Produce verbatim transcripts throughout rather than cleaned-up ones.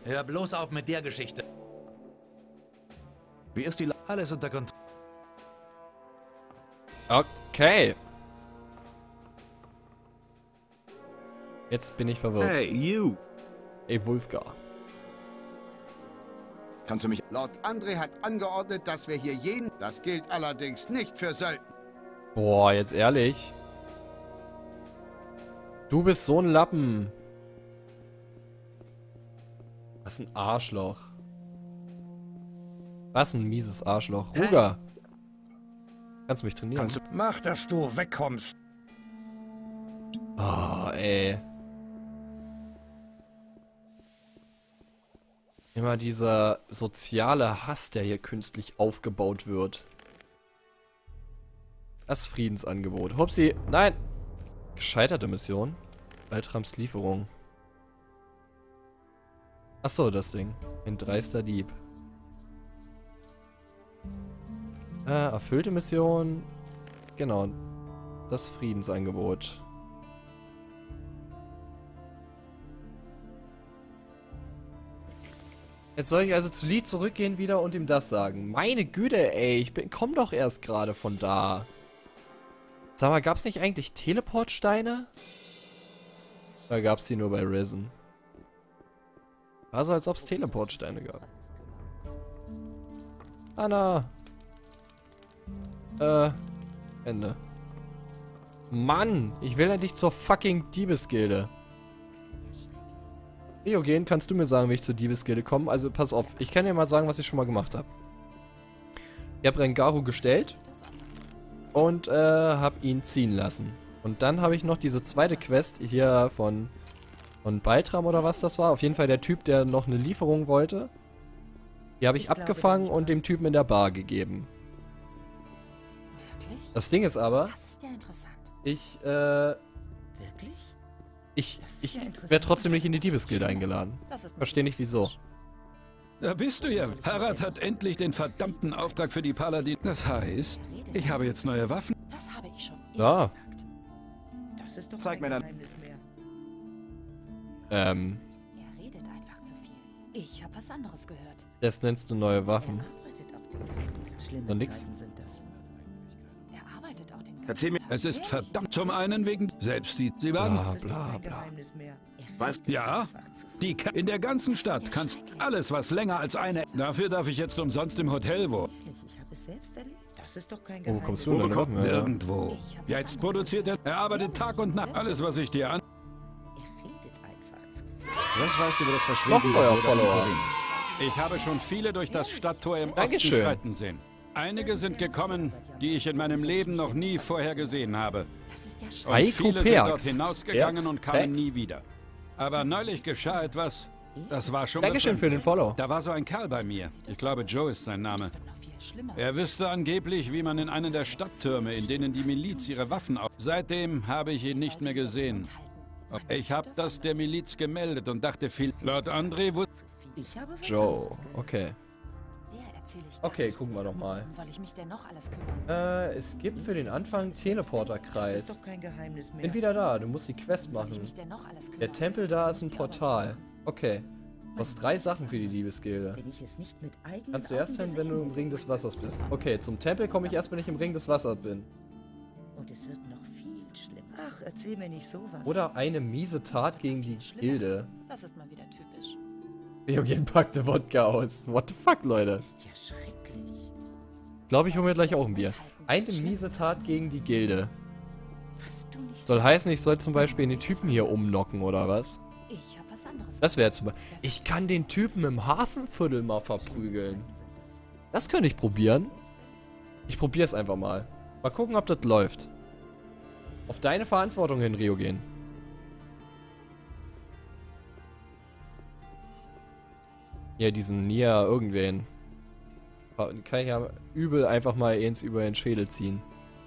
Hör bloß auf mit der Geschichte. Wie ist die La Alles unter Kontrolle? Okay. Jetzt bin ich verwirrt. Hey, you! Ey, Wolfgar. Kannst du mich... Lord André hat angeordnet, dass wir hier jeden... Das gilt allerdings nicht für Söldner. Boah, jetzt ehrlich. Du bist so ein Lappen. Was ein Arschloch. Was ein mieses Arschloch. Ruger. Kannst du mich trainieren? Kannst du... Mach, dass du wegkommst. Oh, ey. Immer dieser soziale Hass, der hier künstlich aufgebaut wird. Das Friedensangebot. Hupsi, nein! Gescheiterte Mission. Baltrams Lieferung. Achso, das Ding. Ein dreister Dieb. Äh, erfüllte Mission. Genau. Das Friedensangebot. Jetzt soll ich also zu Lee zurückgehen wieder und ihm das sagen. Meine Güte, ey. Ich bin, komm doch erst gerade von da. Sag mal, gab's nicht eigentlich Teleportsteine? Oder gab's die nur bei Risen? War so, als ob es Teleportsteine gab. Anna. Äh, Ende. Mann, ich will endlich zur fucking Diebesgilde. Diogen, kannst du mir sagen, wie ich zur Diebesgilde komme? Also, pass auf, ich kann dir mal sagen, was ich schon mal gemacht habe. Ich habe Rengaru gestellt und äh, habe ihn ziehen lassen. Und dann habe ich noch diese zweite Quest hier von, von Baltram oder was das war. Auf jeden Fall der Typ, der noch eine Lieferung wollte. Die habe ich, ich abgefangen und dem Typen in der Bar gegeben. Wirklich? Das Ding ist aber, Das ist ja interessant. ich, äh, Wirklich? ich, ich ja werde trotzdem nicht in die Diebesgilde eingeladen. Verstehe nicht wieso. Da bist du ja. Harald hat endlich den verdammten Auftrag für die Paladin. Das heißt, ich habe jetzt neue Waffen. Das habe ich schon Ja. gesagt. Das ist doch Zeig mir kein dann- Geheimnis mehr. Ähm, Er redet einfach zu viel. Ich habe was anderes gehört. das nennst du neue Waffen. Arbeitet auch den ganzen Tag. Schlimme Und nix. Zeiten sind das. Er arbeitet auch den ganzen Erzähl mir... Es ist verdammt zum einen wegen selbst die. Sie waren. Bla Das ist doch bla kein bla. Geheimnis mehr. Er Was? redet Ja? einfach zu viel. Die Ka in der ganzen Stadt kannst alles, was länger als eine. Dafür darf ich jetzt umsonst im Hotel wohnen. Wirklich, ich habe es selbst erlebt. Das ist doch kein Wo Geheimnis. kommst du denn deine Waffen her? Nirgendwo. Jetzt produziert er. Er arbeitet Tag und Nacht. Alles, was ich dir an. Er redet einfach zu viel. Was weißt du über das Noch Verschwinden ein neuer der Brüder von Follower. Ich habe schon viele durch das Stadttor im Osten Dankeschön. schreiten sehen. Einige sind gekommen, die ich in meinem Leben noch nie vorher gesehen habe. Das ist ja Und schrecklich. Heiko viele sind dort Perks. hinausgegangen Perks, und kamen Perks. nie wieder. Aber neulich geschah etwas. Das war schon Dankeschön was- für den Follow. Da war so ein Kerl bei mir. Ich glaube, Joe ist sein Name. Das wird noch viel schlimmer. Er wüsste angeblich, wie man in einen der Stadttürme, in denen die Miliz ihre Waffen auf... Seitdem habe ich ihn nicht mehr gesehen. Ich habe das der Miliz gemeldet und dachte viel... Lord André wusste... Ich habe was Joe, anderes gehört. okay. Der erzähle ich Okay, gar nichts gucken wir mehr. doch mal. Worum soll ich mich denn noch alles kümmern? Äh, es gibt für den Anfang Das ist Teleporterkreis. doch kein Geheimnis mehr. Bin wieder da, du musst die Quest Worum soll ich machen. mich denn noch alles kümmern? Der Tempel da ist ein Muss die Arbeit Portal. machen. Okay. Du hast drei Sachen für die Diebesgilde. Wenn ich es nicht mit eigenen Kannst du erst Augen hin, wenn du gesehen im Ring des Wassers bist. Okay, zum Tempel komme ich erst, wenn ich im Ring des Wassers bin. Und es wird noch viel schlimmer. Ach, erzähl mir nicht sowas. Oder eine miese Tat gegen die Gilde. Das ist mal wieder typisch. Biogen packte Wodka aus. What the fuck, Leute? Das ist ja schrecklich. Glaube ich, hole mir gleich auch ein Bier. Eine miese Tat gegen die Gilde. Was du nicht Soll heißen, ich soll zum Beispiel den Typen hier umnocken, oder was? Ich habe was anderes Das wäre zum Beispiel... Ich kann den Typen im Hafenviertel mal verprügeln. Das könnte ich probieren. Ich probiere es einfach mal. Mal gucken, ob das läuft. Auf deine Verantwortung hin, Ryogen. Hier, diesen Nia irgendwen. Kann ich ja übel einfach mal eins über den Schädel ziehen.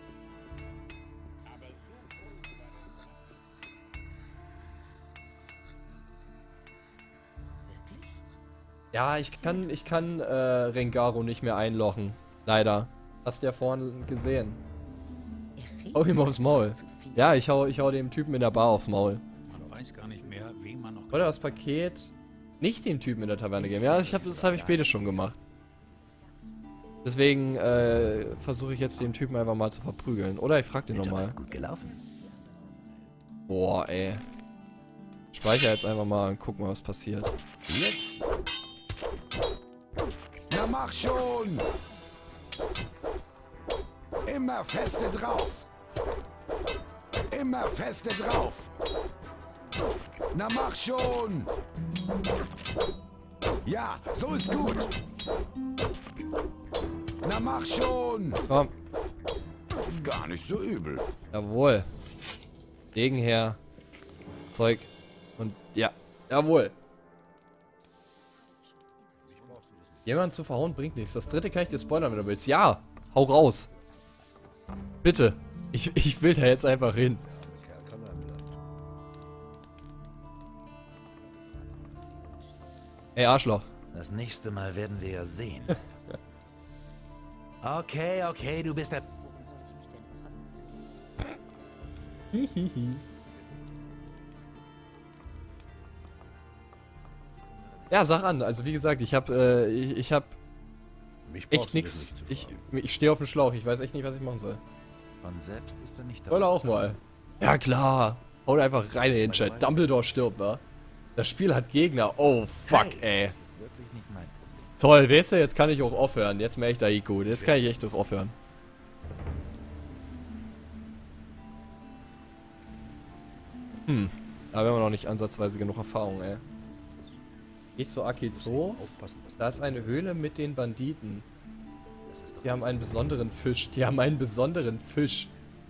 Ja, ich kann, ich kann äh, Rengaru nicht mehr einlochen. Leider. Hast du ja vorhin gesehen. Er redet Hau ihm aufs Maul. zu viel. Ja, ich hau, ich hau dem Typen in der Bar aufs Maul. Man weiß gar nicht mehr, wen man noch... Oder das Paket. nicht den Typen in der Taverne geben. Ja, ich hab, das habe ich später schon gemacht. Deswegen äh, versuche ich jetzt den Typen einfach mal zu verprügeln. Oder ich frage den nochmal. ist gut gelaufen. Boah, ey. Speicher jetzt einfach mal und gucken, was passiert. Jetzt. Na mach schon! Immer feste drauf! Immer feste drauf! Na mach schon! Ja, so ist gut! Na mach schon! Komm. Gar nicht so übel. Jawohl. Degen her. Zeug. Und ja. Jawohl. Jemanden zu verhauen bringt nichts. Das dritte kann ich dir spoilern, wenn du willst. Ja. Hau raus. Bitte. Ich, ich will da jetzt einfach hin. Ey, Arschloch. Das nächste Mal werden wir ja sehen. Okay, okay, du bist der... Ja, sag an. Also wie gesagt, ich hab, äh, ich, ich hab Mich echt nix. Ich, ich stehe auf dem Schlauch. Ich weiß echt nicht, was ich machen soll. Von selbst ist er nicht Soll er auch mal. Ja klar. Hau da einfach rein in den Chat. Dumbledore stirbt, wa? Das Spiel hat Gegner. Oh, fuck, ey. Das ist wirklich nicht mein Problem. Toll, weißt du, jetzt kann ich auch aufhören. Jetzt merke ich da eh gut. Jetzt kann ich echt auch aufhören. Hm. Da haben wir noch nicht ansatzweise genug Erfahrung, ey. Geht zu Akizo. Da ist eine Höhle mit den Banditen. Die haben einen besonderen Fisch. Die haben einen besonderen Fisch.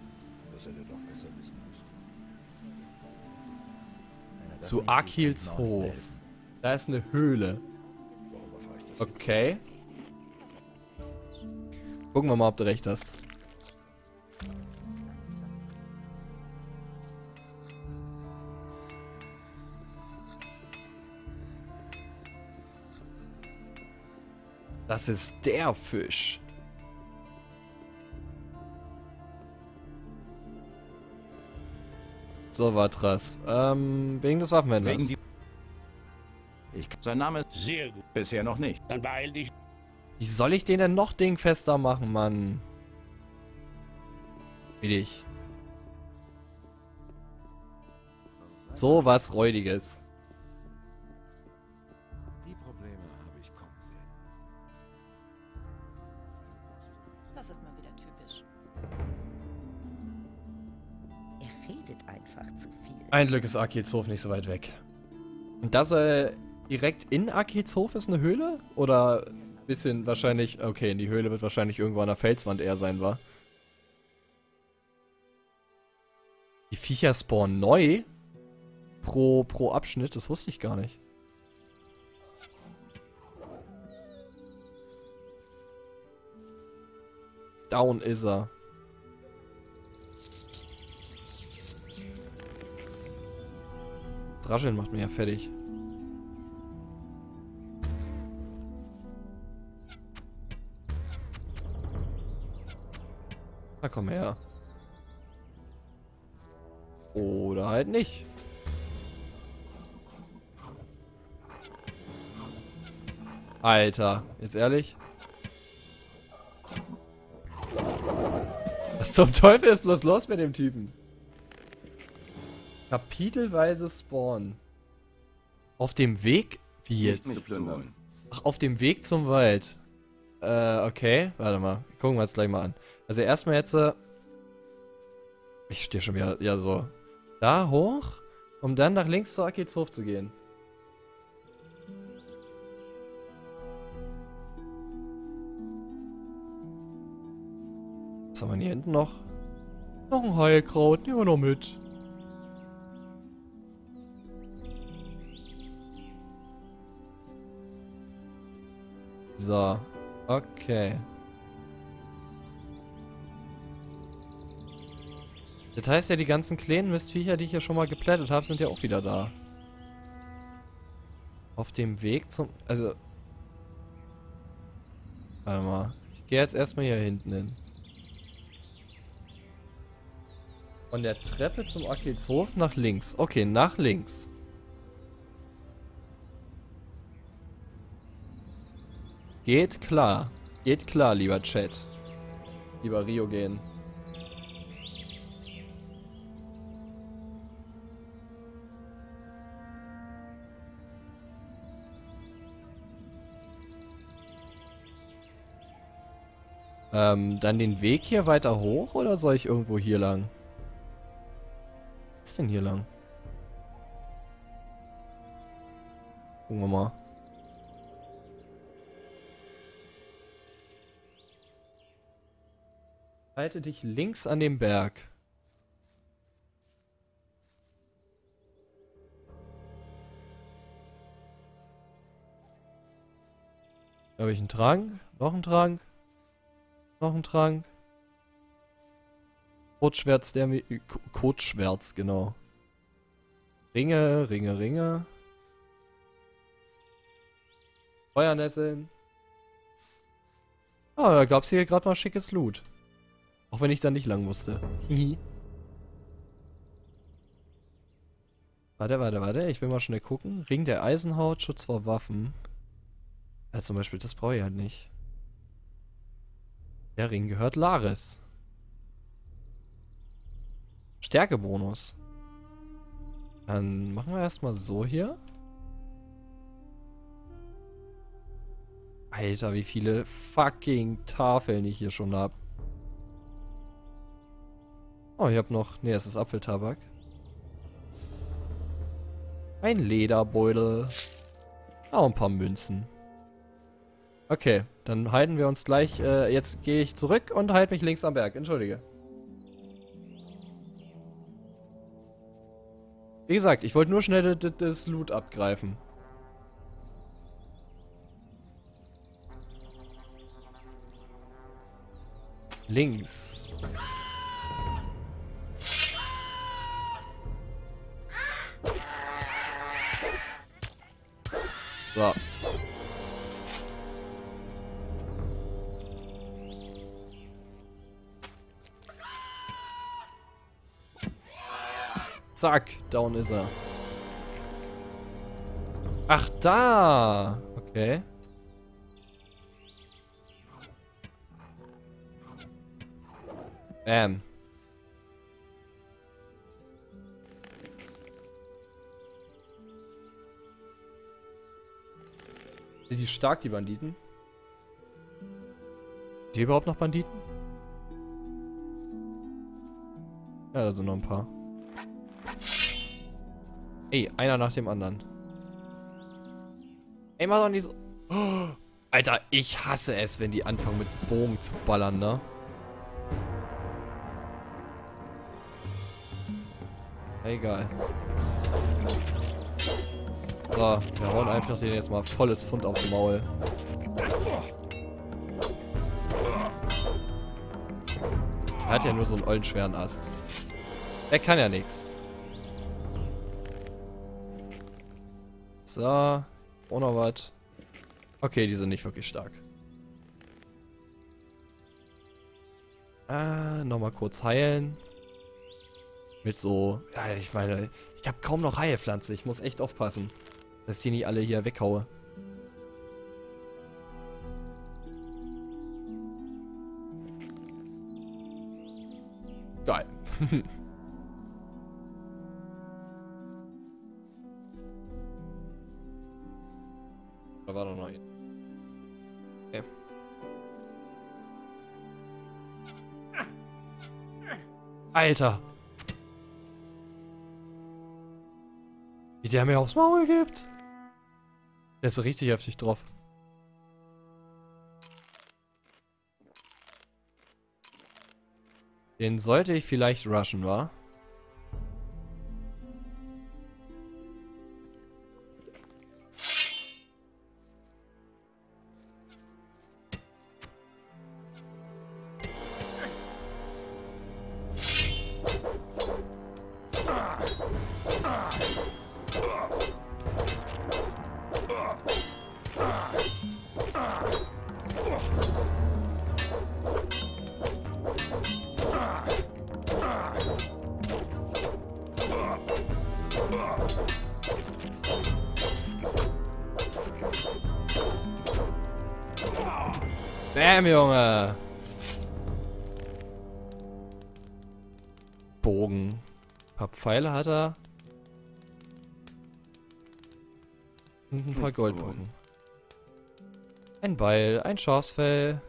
Zu Akils Hof. Da ist eine Höhle. Okay. Gucken wir mal, ob du recht hast. Das ist der Fisch. So, Vatras. Ähm, wegen des Waffenhändlers. Wegen die ich, sein Name ist sehr gut. Bisher noch nicht. Dann beeil dich. Wie soll ich den denn noch dingfester machen, Mann? Billig. So was Räudiges. Die Probleme habe ich kommen sehen. Das ist mal wieder typisch. Er redet einfach zu viel. Ein Glück ist Akils Hof nicht so weit weg. Und das äh, direkt in Akils Hof ist eine Höhle? Oder ein bisschen wahrscheinlich... Okay, die Höhle wird wahrscheinlich irgendwo an der Felswand eher sein, wa? Die Viecher spawnen neu? Pro, pro Abschnitt? Das wusste ich gar nicht. Down ist er. Das Rascheln macht mir ja fertig. Na komm her. Oder halt nicht. Alter, jetzt ehrlich? Was zum Teufel ist bloß los mit dem Typen? Kapitelweise Spawn. Auf dem Weg? Wie jetzt? Zu plündern. Ach, auf dem Weg zum Wald. Äh, okay. Warte mal. Gucken wir uns gleich mal an. Also erstmal jetzt... Äh ich stehe schon wieder... Ja, so. Da hoch, um dann nach links zu Akils Hof zu gehen. Was haben wir hier hinten noch? Noch ein Heilkraut. Nehmen wir noch mit. So. Okay. Das heißt ja, die ganzen kleinen Mistviecher, die ich hier schon mal geplättet habe, sind ja auch wieder da. Auf dem Weg zum... Also... Warte mal. Ich gehe jetzt erstmal hier hinten hin. Von der Treppe zum Akils Hof nach links. Okay, nach links. Geht klar. Geht klar, lieber Chat. Lieber Ryogen. Ähm, dann den Weg hier weiter hoch oder soll ich irgendwo hier lang? Was ist denn hier lang? Gucken wir mal. Halte dich links an dem Berg. Da habe ich einen Trank, noch einen Trank. Noch ein Trank. Kurzschwärz, der mir. Kurzschwärz, genau. Ringe, Ringe, Ringe. Feuernesseln. Ah, da gab es hier gerade mal schickes Loot. Auch wenn ich da nicht lang musste. Hihi. Warte, warte, warte. Ich will mal schnell gucken. Ring der Eisenhaut, Schutz vor Waffen. Ja, zum Beispiel, das brauche ich halt nicht. Der Ring gehört Laris. Stärkebonus. Dann machen wir erstmal so hier. Alter, wie viele fucking Tafeln ich hier schon habe. Oh, ich habe noch... Ne, das ist Apfeltabak. Ein Lederbeutel. Ah, ein paar Münzen. Okay, dann halten wir uns gleich... Äh, jetzt gehe ich zurück und halte mich links am Berg. Entschuldige. Wie gesagt, ich wollte nur schnell das, das Loot abgreifen. Links. So. Zack, down ist er. Ach, da. Okay. Bam. Sind die stark, die Banditen? Sind die überhaupt noch Banditen? Ja, da sind noch ein paar. Ey, einer nach dem anderen. Ey, mach doch nicht so... Oh, Alter, ich hasse es, wenn die anfangen mit Bogen zu ballern, ne? Egal. So, wir hauen einfach den jetzt mal volles Pfund aufs Maul. Er hat ja nur so einen ollen schweren Ast. Der kann ja nichts. So, auch noch was. Okay, die sind nicht wirklich stark. Ah, nochmal kurz heilen. Mit so, ja, ich meine, ich habe kaum noch Heilpflanze. Ich muss echt aufpassen, dass ich die nicht alle hier weghaue. Geil. Da war doch noch ein. Okay. Alter! Wie der mir aufs Maul gibt. Der ist so richtig heftig drauf. Den sollte ich vielleicht rushen, wa? Bam, Junge. Bogen. Ein paar Pfeile hat er. Und ein paar Goldbogen. Ein Beil, ein Schafsfell.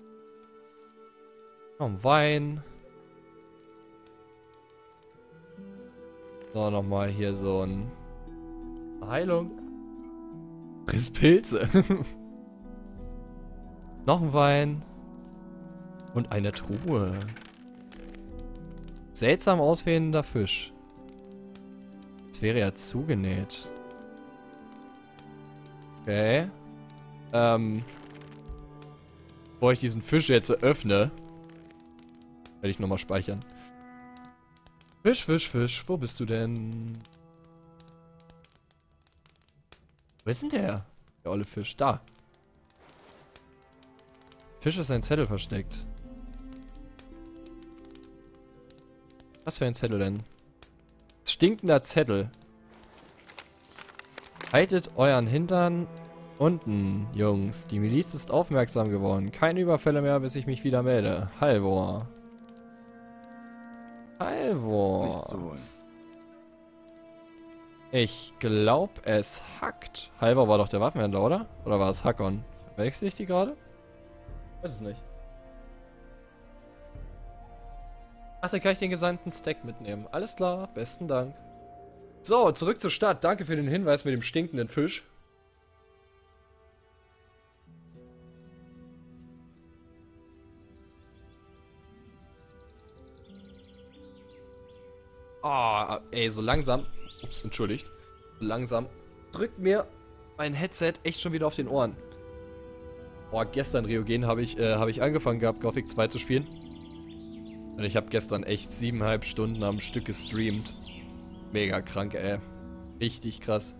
Noch ein Wein. So, nochmal hier so ein... Heilung. Risspilze. Noch ein Wein. Und eine Truhe. Seltsam aussehender Fisch. Das wäre ja zugenäht. Okay. Ähm. Bevor ich diesen Fisch jetzt öffne, werde ich nochmal speichern. Fisch, Fisch, Fisch. Wo bist du denn? Wo ist denn der? Der olle Fisch. Da. Fisch ist ein Zettel versteckt. Was für ein Zettel denn? Stinkender Zettel. Haltet euren Hintern unten, Jungs. Die Miliz ist aufmerksam geworden. Keine Überfälle mehr, bis ich mich wieder melde. Halvor. Halvor. Ich glaube, es hackt. Halvor war doch der Waffenhändler, oder? Oder war es Hackon? Verwechsel ich die gerade? Weiß es nicht. Ach, dann kann ich den gesamten Stack mitnehmen. Alles klar, besten Dank. So, zurück zur Stadt. Danke für den Hinweis mit dem stinkenden Fisch. Ah, oh, ey, so langsam. Ups, entschuldigt. So langsam drückt mir mein Headset echt schon wieder auf den Ohren. Boah, gestern, Ryogen, habe ich, äh, hab ich angefangen gehabt, Gothic zwei zu spielen. Und ich habe gestern echt siebeneinhalb Stunden am Stück gestreamt. Mega krank, ey. Richtig krass.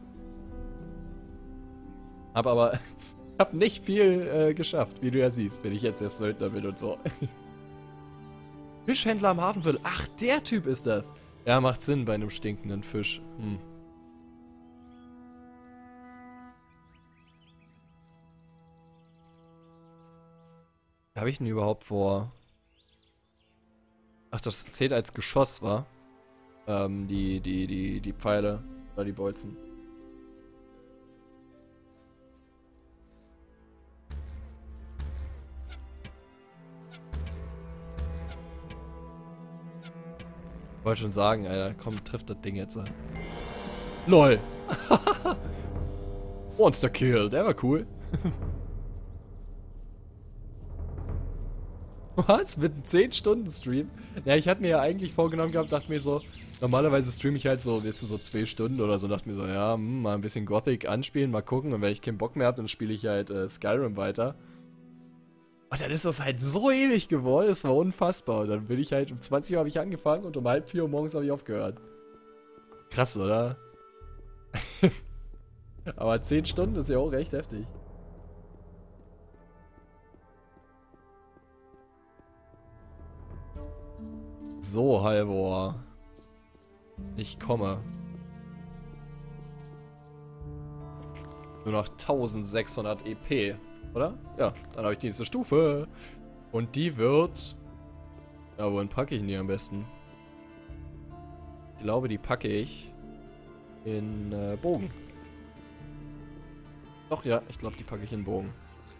Hab aber hab nicht viel äh, geschafft, wie du ja siehst, wenn ich jetzt erst Söldner bin und so. Fischhändler am Hafenviertel. Ach, der Typ ist das. Ja, macht Sinn bei einem stinkenden Fisch. Hm. Was habe ich denn überhaupt vor? Ach, das zählt als Geschoss, wa? Ähm, die, die, die, die Pfeile oder die Bolzen. Ich wollte schon sagen, Alter, komm, trifft das Ding jetzt. LOL! Monster Kill, der war cool. Was? Mit einem zehn Stunden Stream? Ja, ich hatte mir ja eigentlich vorgenommen gehabt, dachte mir so, normalerweise streame ich halt so, weißt du, so zwei Stunden oder so, dachte mir so, ja, hm, mal ein bisschen Gothic anspielen, mal gucken, und wenn ich keinen Bock mehr habe, dann spiele ich halt äh, Skyrim weiter. Und dann ist das halt so ewig geworden, es war unfassbar. Und dann bin ich halt, um zwanzig Uhr habe ich angefangen und um halb vier Uhr morgens habe ich aufgehört. Krass, oder? Aber zehn Stunden ist ja auch recht heftig. So, Halvor. Ich komme. Nur noch eintausendsechshundert E P, oder? Ja, dann habe ich die nächste Stufe. Und die wird... Ja, wohin packe ich denn die am besten? Ich glaube, die packe ich in äh, Bogen. Doch, ja, ich glaube, die packe ich in Bogen.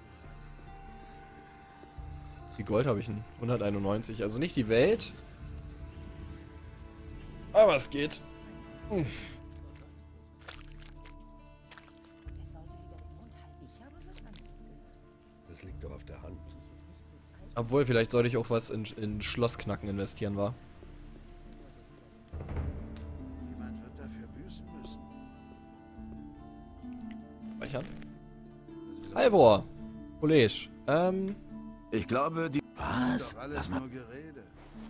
Wie Gold habe ich denn? hunderteinundneunzig. Also nicht die Welt. Aber es geht. Hm. Das liegt doch auf der Hand. Obwohl, vielleicht sollte ich auch was in, in Schlossknacken investieren, war. Jemand wird dafür büßen müssen. Speichern. Halvor. College. Ähm. Ich glaube, die... Was? Lass mal. Gerede.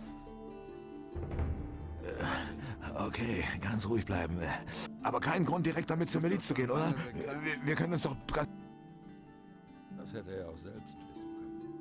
Okay, ganz ruhig bleiben. Aber kein Grund, direkt damit zur Miliz zu gehen, oder? Wir, wir können uns doch... Das hätte er auch selbst wissen können.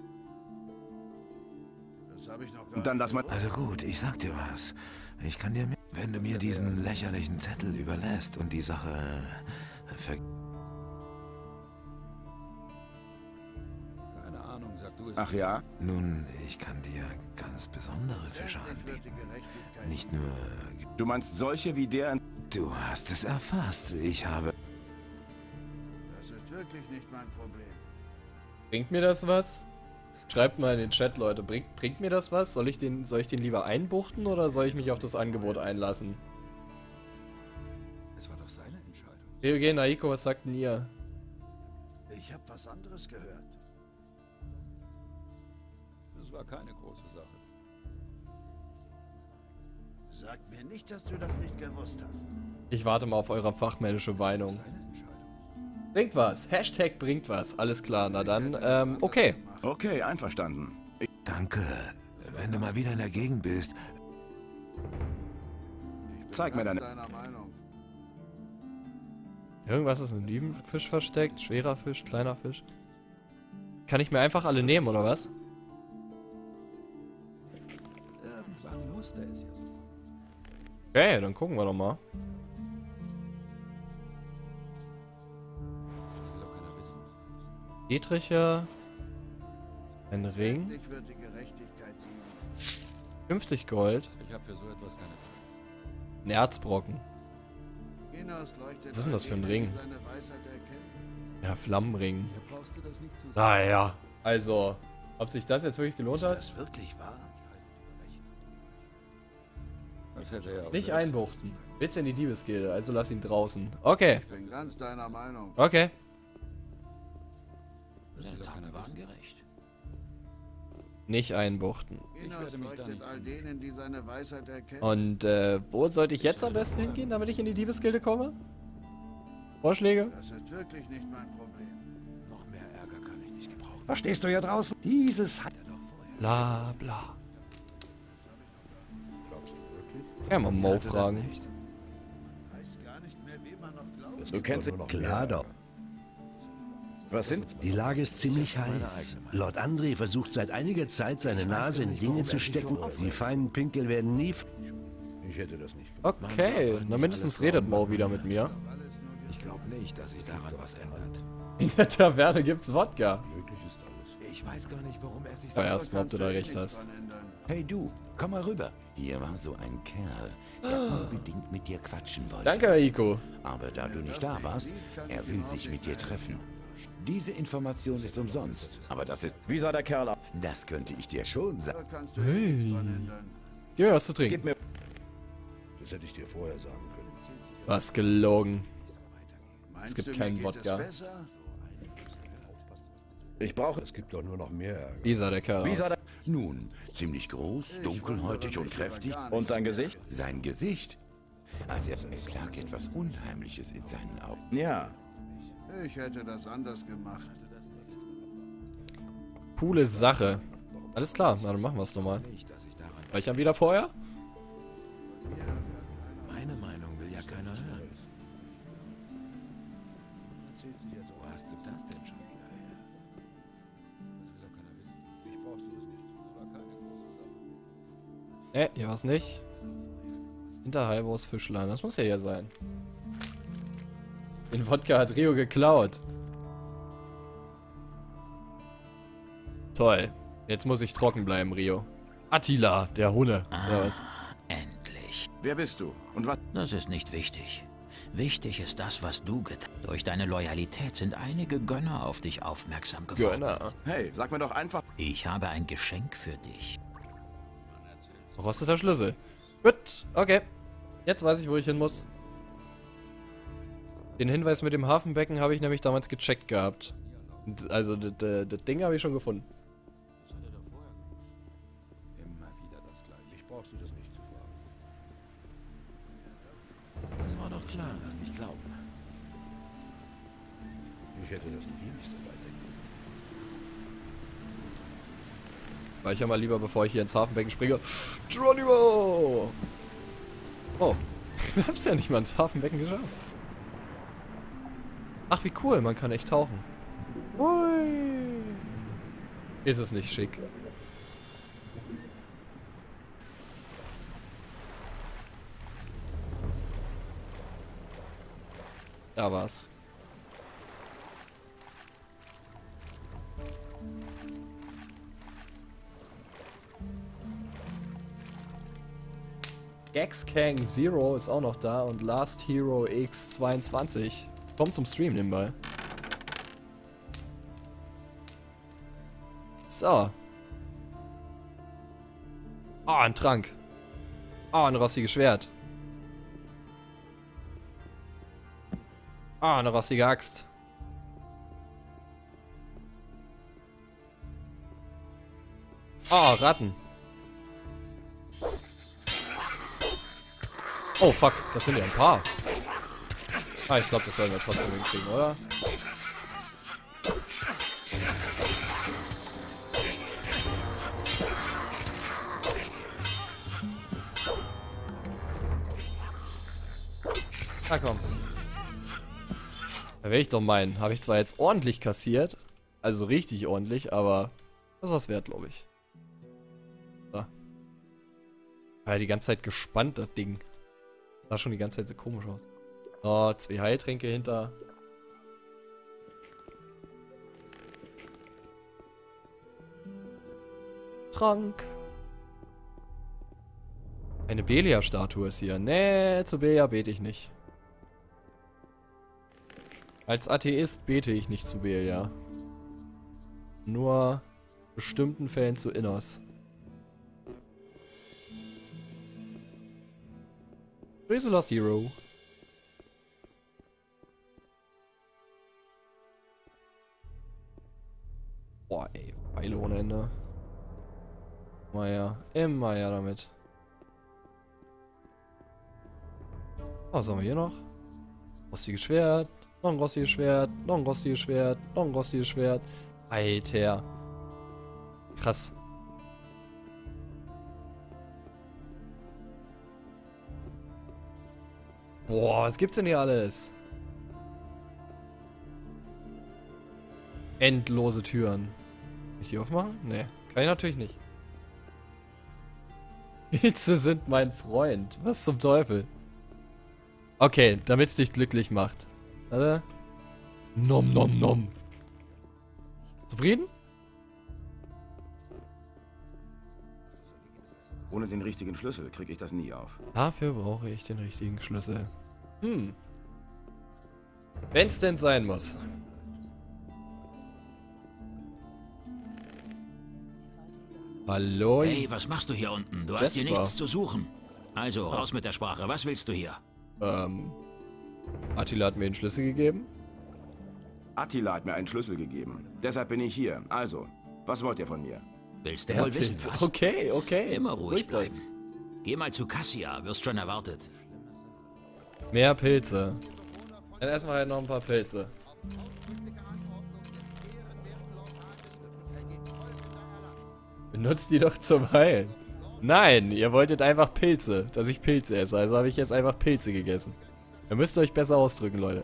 Das habe ich noch gar Dann lass mal... Also gut, ich sag dir was. Ich kann dir... Wenn du mir diesen lächerlichen Zettel überlässt und die Sache... Äh, ver Keine Ahnung, sagt Ach ja? Nun, ich kann dir ganz besondere Fische anbieten. Nicht nur... Du meinst solche wie der... Du hast es erfasst. Ich habe... Das ist wirklich nicht mein Problem. Bringt mir das was? Schreibt mal in den Chat, Leute. Bringt, bringt mir das was? Soll ich, den, soll ich den lieber einbuchten oder soll ich mich auf das Angebot einlassen? Es war doch seine Entscheidung. Ryugen, Naiko, was sagt denn ihr? Ich habe was anderes gehört. Das war keine große Sache. Sag mir nicht, dass du das nicht gewusst hast. Ich warte mal auf eure fachmännische Weinung. Seine Entscheidung. Bringt was. Hashtag bringt was. Alles klar, na dann, ähm, okay. Okay, einverstanden. Ich Danke. Wenn du mal wieder in der Gegend bist... Ich bin Zeig mir ganz deine- deiner Meinung. Irgendwas ist in diesem Fisch versteckt. Schwerer Fisch, kleiner Fisch. Kann ich mir einfach alle nehmen, oder was? Irgendwann musste es ja so. Okay, dann gucken wir doch mal. Das will doch keiner wissen. Dietricher. Ein Ring. Ich würde die Gerechtigkeit siegen. fünfzig Gold. Ich habe für so etwas keine Zeit. Ein Erzbrocken. Enos leuchtet Was ist denn das für ein all Ring? denen, die seine Weisheit erkennen. Ja, Flammenring. Hier brauchst du das nicht zu sagen. Naja. Also, ob sich das jetzt wirklich gelohnt Ist hat? das wirklich wahr? Das hätte er auch Nicht selbst einbuchten. Willst du in die Diebesgilde, also lass ihn draußen. Okay, Ich bin ganz deiner Meinung. okay. Das will doch keiner wissen. Nicht einbuchten. Enos werde mich da leuchtet nicht all ein- denen, die seine Weisheit erkennen. Und äh, wo sollte ich jetzt am besten hingehen, damit ich in die Diebesgilde komme? Vorschläge? Das ist wirklich nicht mein Problem. Noch mehr Ärger kann ich nicht gebrauchen. Was stehst du hier draußen? Dieses hat... Bla bla. Glaubst du wirklich? Ja, mal Mo Hatte das fragen. nicht. Weiß gar nicht mehr, wem man noch glaubt. Du kennst Nur noch Klar mehr. doch. Was sind... Die Lage ist ziemlich heiß. Lord André versucht seit einiger Zeit, seine Nase in Dinge zu stecken. Die feinen Pinkel werden nie... f- Ich hätte das nicht gemacht. Okay, na mindestens redet Mo wieder mit mir. Ich glaube nicht, dass sich daran was ändert. In der Taverne gibt's Wodka. Möglich ist alles. Ich weiß gar nicht, warum er sich Ja, erstmal, ob du da recht hast. Hey du, komm mal rüber. Hier war so ein Kerl, der unbedingt mit dir quatschen wollte. Danke, Aiko. Aber da du nicht da warst, er will sich mit dir treffen. Diese Information ist umsonst, aber das ist... Wie sah der Kerl aus? Das könnte ich dir schon sagen. Hey. Gib mir was zu trinken. Gib mir... Das hätte ich dir vorher sagen können. Was gelogen. Meinst gibt du, mir keinen geht Wodka. es besser? Ich brauche... Es gibt doch nur noch mehr Ärger. Wie sah der Kerl Wie sah aus? der... Nun, ziemlich groß, dunkelhäutig und kräftig. Und sein Gesicht? Sein Gesicht. Als er... Es lag etwas Unheimliches in seinen Augen. Ja. Ich hätte das anders gemacht. Coole Sache. Alles klar, na dann machen wir es nochmal. War ich dann wieder vorher? Meine Meinung will ja keiner hören. Wo hast du das denn schon wieder her? Das will doch keiner wissen. Ich brauchst du das nicht. Das war keine große Sache. Ne, hier war's nicht. Hinterhalbhaus Fischlein, das muss ja hier sein. Den Wodka hat Rio geklaut. Toll. Jetzt muss ich trocken bleiben, Rio. Attila, der Hunde. Oder was? Endlich. Wer bist du? Und was... Das ist nicht wichtig. Wichtig ist das, was du getan hast. Durch deine Loyalität sind einige Gönner auf dich aufmerksam geworden. Gönner. Hey, sag mir doch einfach... Ich habe ein Geschenk für dich. Rosteter Schlüssel. Gut, okay. Jetzt weiß ich, wo ich hin muss. Den Hinweis mit dem Hafenbecken habe ich nämlich damals gecheckt gehabt. Und also, das Ding habe ich schon gefunden. Das hat er doch vorher gewusst. Immer wieder das Gleiche. Ich brauchst du das nicht zu fragen. Das war doch klar, das nicht glauben. Ich hätte das nie nicht so weitergehen. War ich ja mal lieber, bevor ich hier ins Hafenbecken springe. Geronimo! Oh, wir haben es ja nicht mal ins Hafenbecken geschafft. Ach, wie cool, man kann echt tauchen. Hui. Ist es nicht schick? Da war's. Gaxkang Zero ist auch noch da und Last Hero X zweiundzwanzig. Kommt zum Stream nebenbei. So. Oh, ein Trank. Oh, ein rostiges Schwert. Oh, eine rostige Axt. Oh, Ratten. Oh, fuck. Das sind ja ein paar. Ah, ich glaube, das werden wir trotzdem hinkriegen, oder? Na komm. Da will ich doch meinen. Habe ich zwar jetzt ordentlich kassiert. Also richtig ordentlich, aber das war's wert, glaube ich. So. War ja die ganze Zeit gespannt, das Ding. Sah schon die ganze Zeit so komisch aus. Oh, zwei Heiltränke hinter. Trank. Eine Belia-Statue ist hier. Nee, zu Belia bete ich nicht. Als Atheist bete ich nicht zu Belia. Nur bestimmten Fällen zu Innos. Where's the Lost Hero? Boah, ey, Pfeile ohne Ende. Immer ja, immer ja damit. Oh, was haben wir hier noch? Rostiges Schwert, noch ein rostiges Schwert, noch ein rostiges Schwert, noch ein rostiges Schwert. Alter. Krass. Boah, was gibt's denn hier alles? Endlose Türen. Kann ich die aufmachen? Nee, kann ich natürlich nicht. Pilze sind mein Freund. Was zum Teufel? Okay, damit es dich glücklich macht. Warte. Nom nom nom. Zufrieden? Ohne den richtigen Schlüssel kriege ich das nie auf. Dafür brauche ich den richtigen Schlüssel. Hm. Wenn's denn sein muss. Hallo? Hey, was machst du hier unten? Du hast hier Jasper. nichts zu suchen. Also, raus mit der Sprache. Was willst du hier? Ähm. Attila hat mir den Schlüssel gegeben. Attila hat mir einen Schlüssel gegeben. Deshalb bin ich hier. Also, was wollt ihr von mir? Willst du Ja, wohl wissen, Pilze. was? Okay, okay. Immer ruhig Ruhig bleiben. Geh mal zu Cassia, wirst schon erwartet. Mehr Pilze. Dann erstmal halt noch ein paar Pilze. Benutzt die doch zum Heilen. Nein, ihr wolltet einfach Pilze, dass ich Pilze esse. Also habe ich jetzt einfach Pilze gegessen. Ihr müsst euch besser ausdrücken, Leute.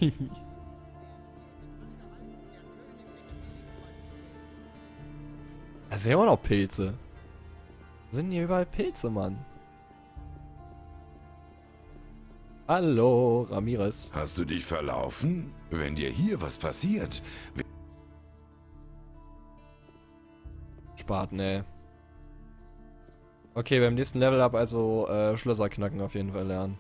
Das sind ja immer noch Pilze. Wo sind hier überall Pilze, Mann? Hallo, Ramirez. Hast du dich verlaufen? Wenn dir hier was passiert... Spaten, ey. Okay, beim nächsten Level Up also äh, Schlösser knacken auf jeden Fall lernen.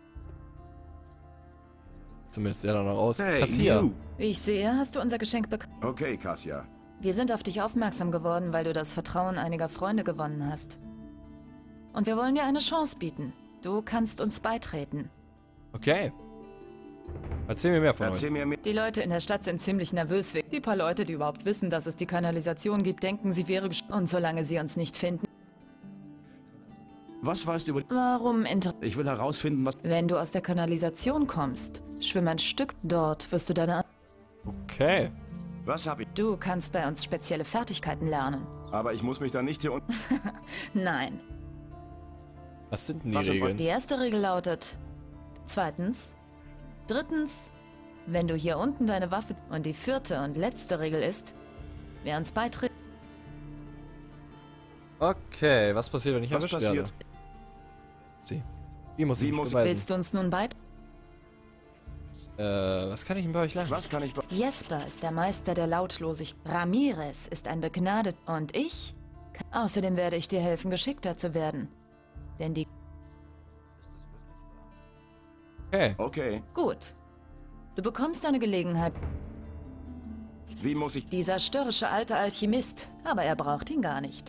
Zumindest der danach aus. Hey, Kassier. you. Wie ich sehe, hast du unser Geschenk bekommen. Okay, Cassia. Wir sind auf dich aufmerksam geworden, weil du das Vertrauen einiger Freunde gewonnen hast. Und wir wollen dir eine Chance bieten. Du kannst uns beitreten. Okay. Erzähl mir mehr von Erzähl euch. mir mehr. Die Leute in der Stadt sind ziemlich nervös. wegen- Die paar Leute, die überhaupt wissen, dass es die Kanalisation gibt, denken, sie wäre gesch... Und solange sie uns nicht finden... Was weißt du über... Warum inter... Ich will herausfinden, was... Wenn du aus der Kanalisation kommst, schwimm ein Stück. Dort wirst du deine... Okay. Was hab ich... Du kannst bei uns spezielle Fertigkeiten lernen. Aber ich muss mich da nicht hier unten... Nein. Was sind denn die Was im- Regeln? Die erste Regel lautet... Zweitens... Drittens... Wenn du hier unten deine Waffe... Und die vierte und letzte Regel ist... Wer uns beitritt... Okay, was passiert, wenn ich Was erwischt passiert? werde? Sie. Wie muss ich Wie mich muss- beweisen? Willst du uns nun beitreten? Äh, was kann ich denn bei euch lernen? Was kann ich... be- Jesper ist der Meister der Lautlosigkeit. Ramirez ist ein begnadet... Und ich? Außerdem werde ich dir helfen, geschickter zu werden. Denn die... Okay. Okay. Gut. Du bekommst eine Gelegenheit. Wie muss ich... Dieser störrische alte Alchemist, aber er braucht ihn gar nicht.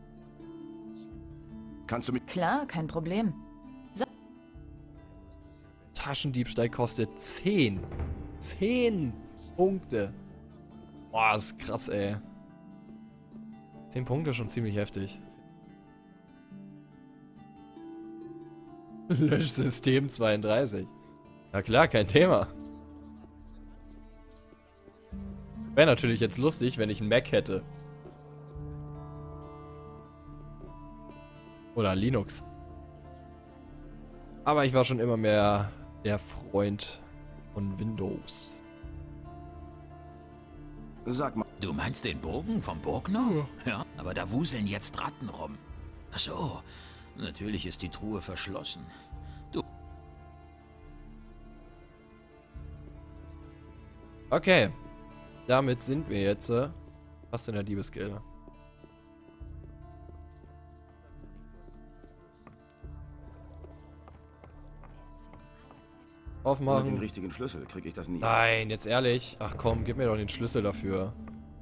Kannst du mit... Klar, kein Problem. Sa Taschendiebstahl kostet zehn. zehn Punkte. Boah, das ist krass, ey. zehn Punkte, schon ziemlich heftig. Löschsystem zweiunddreißig. Na klar, kein Thema. Wäre natürlich jetzt lustig, wenn ich einen Mac hätte. Oder Linux. Aber ich war schon immer mehr der Freund von Windows. Sag mal. Du meinst den Bogen vom Burgner? Ja. Aber da wuseln jetzt Ratten rum. Ach so. Natürlich ist die Truhe verschlossen. Du. Okay. Damit sind wir jetzt äh, fast in der Diebesgilde. Aufmachen. Mit dem richtigen Schlüssel kriege ich das nie. Nein, jetzt ehrlich. Ach komm, gib mir doch den Schlüssel dafür.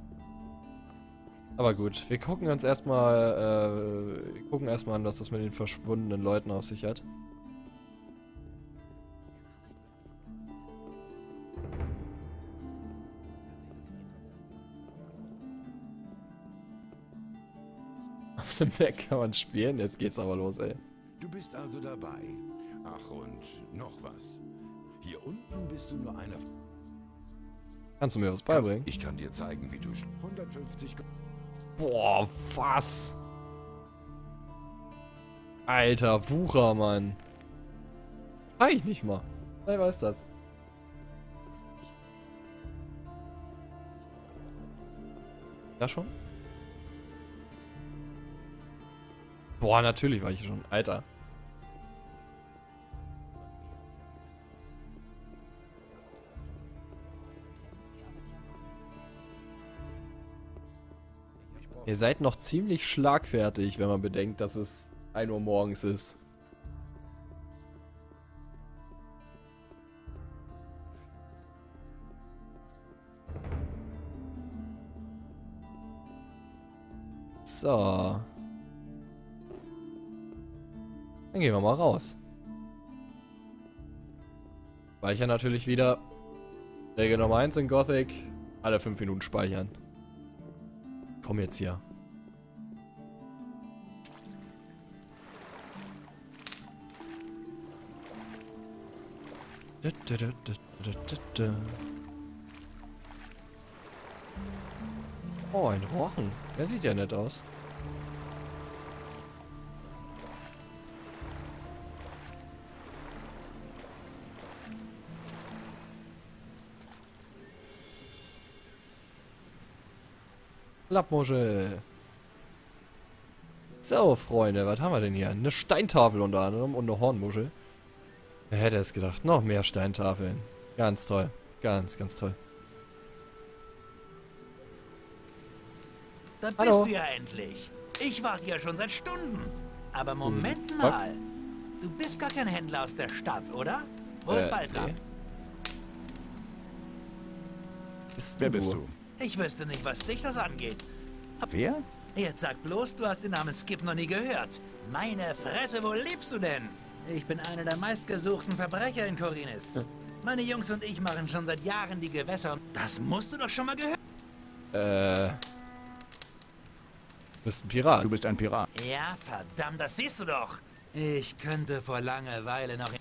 Aber gut, wir gucken uns erstmal, äh, wir gucken erstmal an, was das mit den verschwundenen Leuten auf sich hat. Auf dem Mac kann man spielen, jetzt geht's aber los, ey. Du bist also dabei. Ach, und noch was. Hier unten bist du nur einer... Kannst du mir was beibringen? Ich kann dir zeigen, wie du... hundertfünfzig... Boah, was? Alter, Wucher, Mann. Kann ich nicht mal. Wer weiß das? Ja schon? Boah, natürlich war ich schon. Alter. Ihr seid noch ziemlich schlagfertig, wenn man bedenkt, dass es ein Uhr morgens ist. So. Dann gehen wir mal raus. Speichern natürlich wieder. Regel Nummer eins in Gothic. Alle fünf Minuten speichern. Komm jetzt hier. Oh, ein Rochen. Der sieht ja nett aus. Lappmuschel. So, Freunde, was haben wir denn hier? Eine Steintafel unter anderem und eine Hornmuschel. Wer hätte es gedacht? Noch mehr Steintafeln. Ganz toll. Ganz, ganz toll. Da bist Hallo. du ja endlich. Ich warte ja schon seit Stunden. Aber Moment Hm. mal. Du bist gar kein Händler aus der Stadt, oder? Wo ist Äh, Baltram? nee. Bist Wer du? bist du? Ich wüsste nicht, was dich das angeht. Wer? Jetzt sag bloß, du hast den Namen Skip noch nie gehört. Meine Fresse, wo lebst du denn? Ich bin einer der meistgesuchten Verbrecher in Khorinis. Hm. Meine Jungs und ich machen schon seit Jahren die Gewässer. Das musst du doch schon mal gehört. Äh. Du bist ein Pirat. Du bist ein Pirat. Ja, verdammt, das siehst du doch. Ich könnte vor Langeweile noch...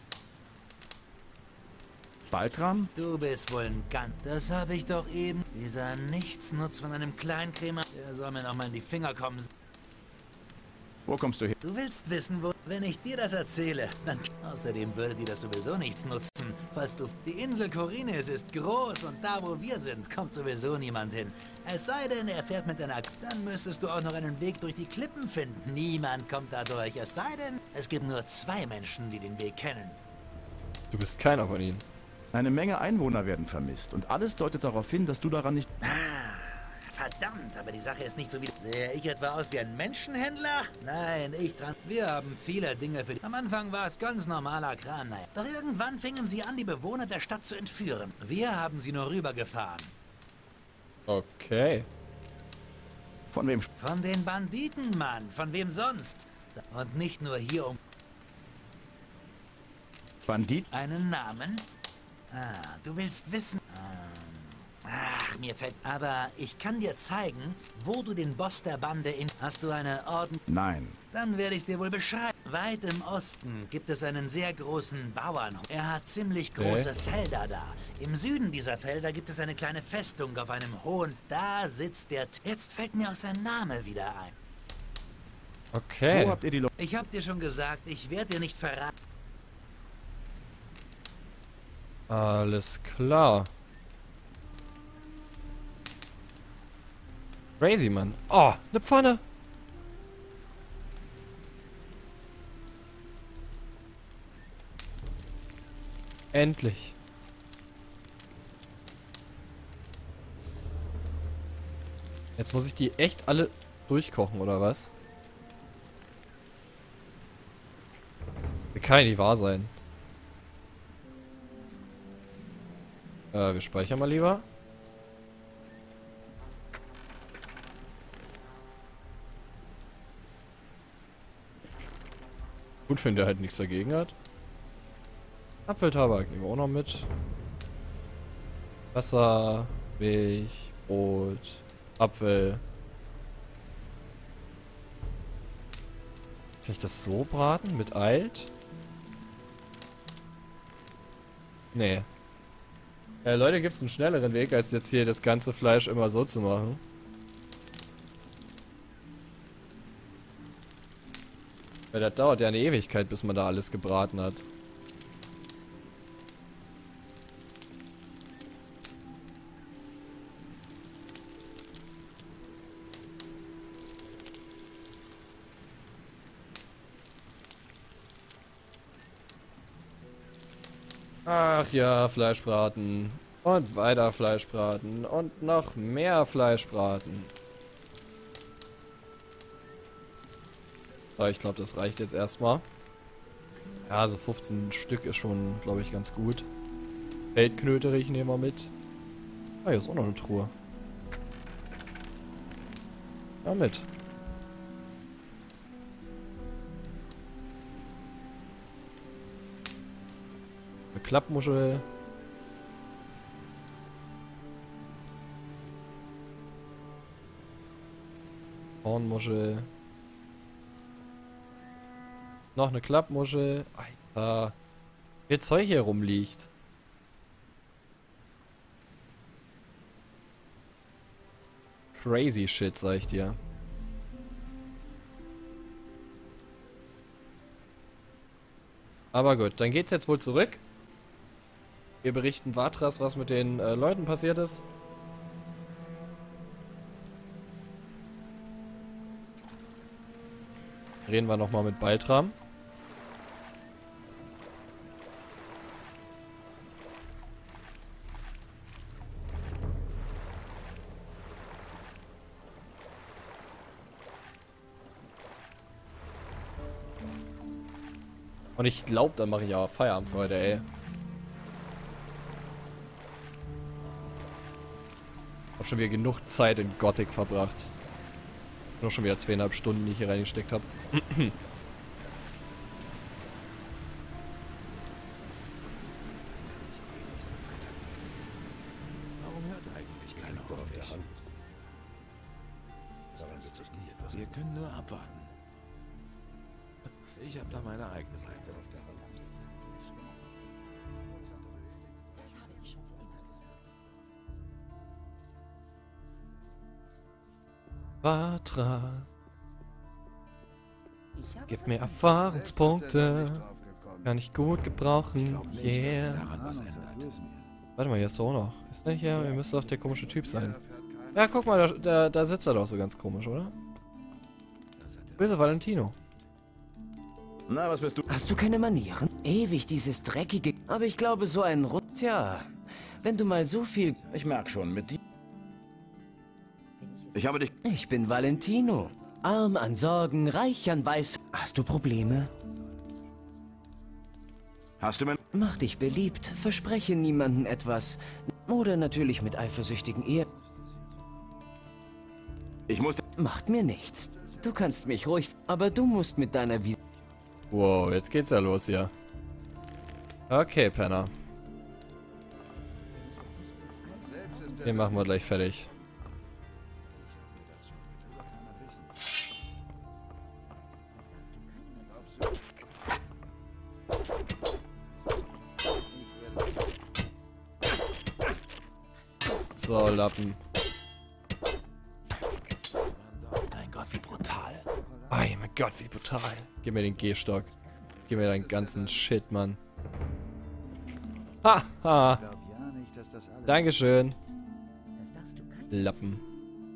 Baltram? Du bist wohl ein Gant. Das habe ich doch eben. Dieser Nichtsnutz von einem Kleinkrämer. Der soll mir noch mal in die Finger kommen. Wo kommst du her? Du willst wissen, wo... Wenn ich dir das erzähle, dann... Außerdem würde dir das sowieso nichts nutzen, falls du... Die Insel Khorinis ist groß und da, wo wir sind, kommt sowieso niemand hin. Es sei denn, er fährt mit einer... Dann müsstest du auch noch einen Weg durch die Klippen finden. Niemand kommt da durch. Es sei denn, es gibt nur zwei Menschen, die den Weg kennen. Du bist keiner von ihnen. Eine Menge Einwohner werden vermisst und alles deutet darauf hin, dass du daran nicht... Ah, Verdammt, aber die Sache ist nicht so wie... Sehe ich etwa aus wie ein Menschenhändler? Nein, ich dran. Wir haben viele Dinge für die... Am Anfang war es ganz normaler Kram, naja. Doch irgendwann fingen sie an, die Bewohner der Stadt zu entführen. Wir haben sie nur rübergefahren. Okay. Von wem? Von den Banditen, Mann. Von wem sonst? Und nicht nur hier um... Bandit? Einen Namen? Ah, du willst wissen... Ähm, ach, mir fällt... Aber ich kann dir zeigen, wo du den Boss der Bande in... Hast du eine Orden... Nein. Dann werde ich dir wohl beschreiben. Weit im Osten gibt es einen sehr großen Bauernhof. Er hat ziemlich große okay. Felder da. Im Süden dieser Felder gibt es eine kleine Festung auf einem hohen... Da sitzt der... Jetzt fällt mir auch sein Name wieder ein. Okay. Wo habt ihr die Lo Ich hab dir schon gesagt, ich werde dir nicht verraten. Alles klar. Crazy, Mann. Oh, eine Pfanne. Endlich. Jetzt muss ich die echt alle durchkochen, oder was? Das kann ja nicht wahr sein. Äh, wir speichern mal lieber. Gut, wenn der halt nichts dagegen hat. Apfeltabak nehmen wir auch noch mit. Wasser, Milch, Brot, Apfel. Kann ich das so braten? Mit Alt? Nee. Äh, Leute, gibt es einen schnelleren Weg, als jetzt hier das ganze Fleisch immer so zu machen? Weil das dauert ja eine Ewigkeit, bis man da alles gebraten hat. Ach ja, Fleischbraten. Und weiter Fleischbraten. Und noch mehr Fleischbraten. So, ich glaube, das reicht jetzt erstmal. Ja, so fünfzehn Stück ist schon, glaube ich, ganz gut. Feldknöterich nehmen wir mit. Ah, hier ist auch noch eine Truhe. Ja, mit. Eine Klappmuschel. Hornmuschel. Noch eine Klappmuschel. Alter. Wie viel Zeug hier rumliegt. Crazy shit, sag ich dir. Aber gut, dann geht's jetzt wohl zurück. Wir berichten Vatras, was mit den äh, Leuten passiert ist. Reden wir nochmal mit Baltram. Und ich glaube, dann mache ich aber Feierabend für heute, ey. Hab schon wieder genug Zeit in Gothic verbracht. Noch schon wieder zweieinhalb Stunden, die ich hier reingesteckt habe. Warum hört eigentlich keiner auf mich? Wir können nur abwarten. Ich habe da meine eigene Meinung. Vatra. Gib mir Erfahrungspunkte. Kann ich gut gebrauchen. Yeah. Warte mal, hier ist so noch. Ist nicht hier? Ihr müsst doch der komische Typ sein. Ja, guck mal, da, da, da sitzt er doch so ganz komisch, oder? Böse Valentino. Na, was bist du? Hast du keine Manieren? Ewig dieses dreckige... Aber ich glaube, so ein Rund... Tja, wenn du mal so viel... Ich merk schon, mit die... Ich habe dich... Ich bin Valentino. Arm an Sorgen, reich an Weiß. Hast du Probleme? Hast du mir... Mach dich beliebt, verspreche niemandem etwas. Oder natürlich mit eifersüchtigen Ehe. Ich muss... Macht mir nichts. Du kannst mich ruhig... Aber du musst mit deiner Visa... Wow, jetzt geht's ja los hier. Okay, Penner. Den machen wir gleich fertig. So, Lappen. Mein Gott, wie brutal. Ei, mein Gott, wie brutal. Gib mir den Gehstock. Gib mir deinen ganzen Shit, Mann. Ha, ha. Dankeschön. Lappen.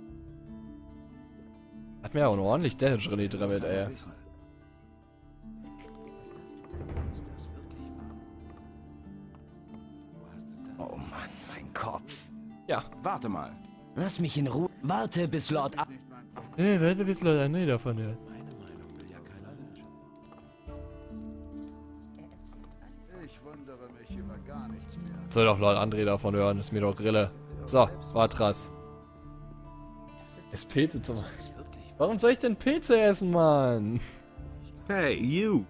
Hat mir auch noch ordentlich Damage drin, gedremmelt, ey. Oh Mann, mein Kopf. Ja. Warte mal. Lass mich in Ruhe. Warte, bis Lord... A Nee, warte, bis Lord André davon hört. Ich wundere mich über gar nichts mehr. Soll doch Lord André davon hören, ist mir doch Grille. So, Vatras. Es Pilze zum... Warum soll ich denn Pilze essen, Mann? Hey, you.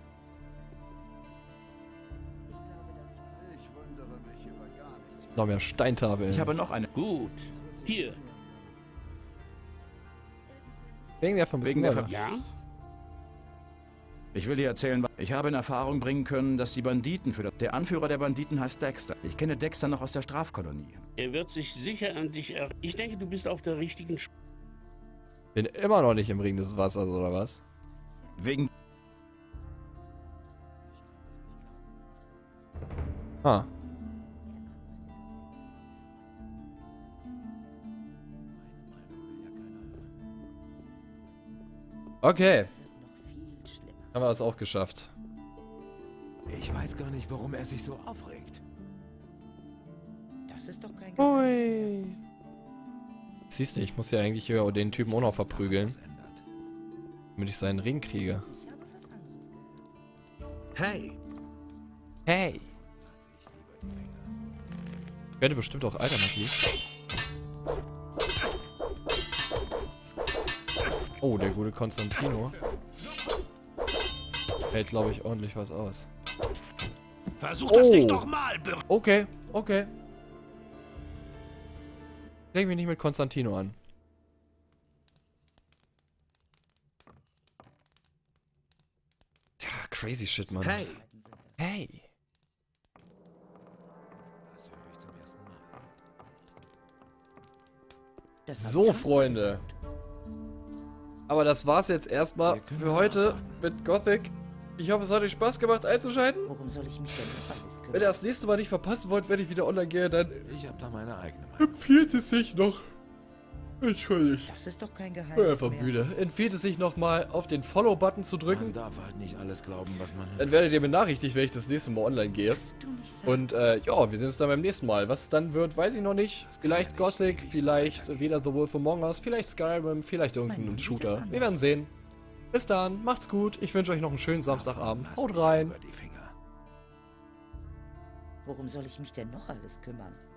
Ich wundere mich über gar nichts mehr. Noch mehr Steintafeln. Ich habe noch eine. Gut. Hier. Wegen der vermissten Wegen der Leute. Ver ja? Ich will dir erzählen, ich habe in Erfahrung bringen können, dass die Banditen für das... Der Anführer der Banditen heißt Dexter. Ich kenne Dexter noch aus der Strafkolonie. Er wird sich sicher an dich erinnern. Ich denke, du bist auf der richtigen Spur. Bin immer noch nicht im Ring des Wassers, oder was? Wegen... Ah. Okay. Haben wir das auch geschafft. Ich weiß gar nicht, warum er sich so aufregt. Das ist doch kein Ui. Siehst du, ich muss ja eigentlich hier den Typen auch noch verprügeln. Damit ich seinen Ring kriege. Hey. Hey. Ich werde bestimmt auch alternativ. Oh, der gute Konstantino. Hält, glaube ich, ordentlich was aus. Versuch das nicht nochmal, Bürger. Okay, okay. Leg mich nicht mit Konstantino an. Ja, crazy shit, Mann. Hey. Hey. So, Freunde. Aber das war's jetzt erstmal für heute mit Gothic. Ich hoffe, es hat euch Spaß gemacht einzuschalten. Worum soll ich mich denn noch alles kümmern? Wenn ihr das nächste Mal nicht verpassen wollt, wenn ich wieder online gehe, dann Ich habe da meine eigene Meinung. empfiehlt es sich noch. Entschuldigt. Das ist doch kein Ich bin Geheimnis einfach mehr. müde. Empfiehlt es sich nochmal auf den Follow-Button zu drücken. Man darf halt nicht alles glauben, was man hört. Dann werdet ihr benachrichtigt, wenn ich das nächste Mal online gehe. Und äh, ja, wir sehen uns dann beim nächsten Mal. Was es dann wird, weiß ich noch nicht. Vielleicht Gothic, vielleicht wieder The Wolf Among Us, vielleicht Skyrim, vielleicht irgendein Shooter. Wir werden sehen. Bis dann, macht's gut. Ich wünsche euch noch einen schönen Samstagabend. Haut rein. Worum soll ich mich denn noch alles kümmern?